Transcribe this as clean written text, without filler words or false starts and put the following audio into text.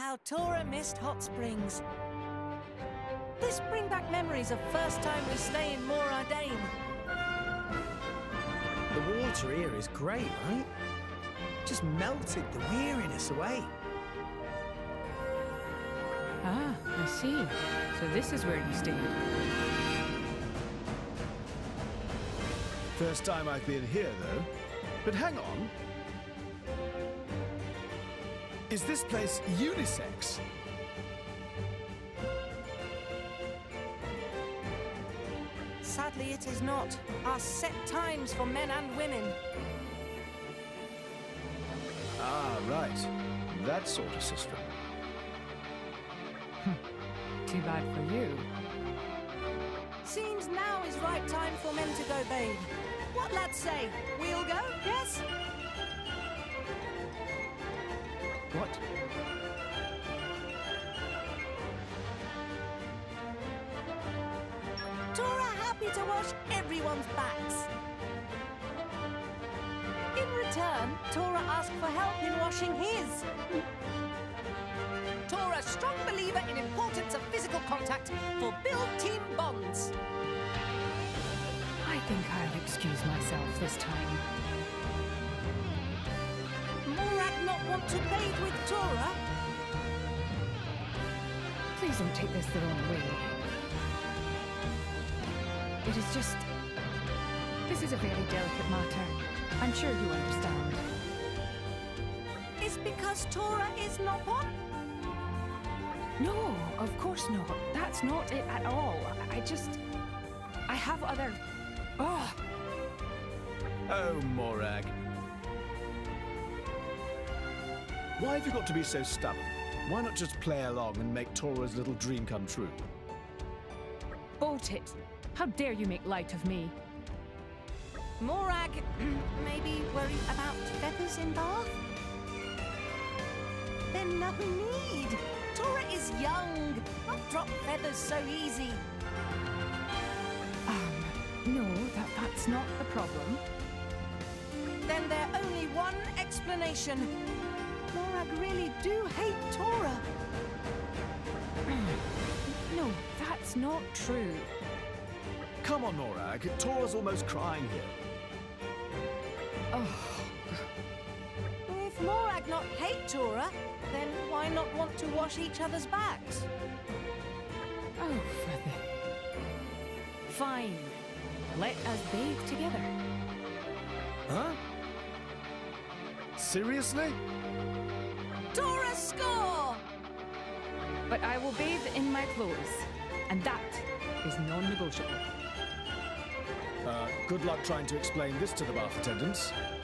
how Tora missed hot springs. This bring back memories of first time we stay in Mor Ardain. The water here is great, right? Just melted the weariness away. Ah, I see. So this is where you stayed. First time I've been here, though. But hang on. Is this place unisex? Sadly, it is not. Our set times for men and women. Ah, right. That sort of system. Too bad for you. Seems now is right time for men to go bathe. What lads say? We'll go, yes? What? Tora happy to wash everyone's backs. In return, Tora asked for help in washing his. Tora, strong believer in importance of physical contact for build team bonds. I think I'll excuse myself this time. Morag not want to bathe with Tora? Please don't take this the wrong way. It is just... This is a very delicate matter. I'm sure you understand. Is because Tora is not one? No, of course not. That's not it at all. I have other... Oh, Oh, Morag. Why have you got to be so stubborn? Why not just play along and make Tora's little dream come true? bolt it. How dare you make light of me? Morag, maybe worried about feathers in Bath? Then no need. Tora is young. Not drop feathers so easy. No, that's not the problem. Then there's only one explanation. Morag really do hate Tora. No, that's not true. Come on, Morag. Tora's almost crying here. Oh, If Morag not hate Tora, then why not want to wash each other's backs? oh, for the... Fine. Let us bathe together. Huh? Seriously? Tora score! But I will bathe in my clothes, and that is non-negotiable. Good luck trying to explain this to the bath attendants.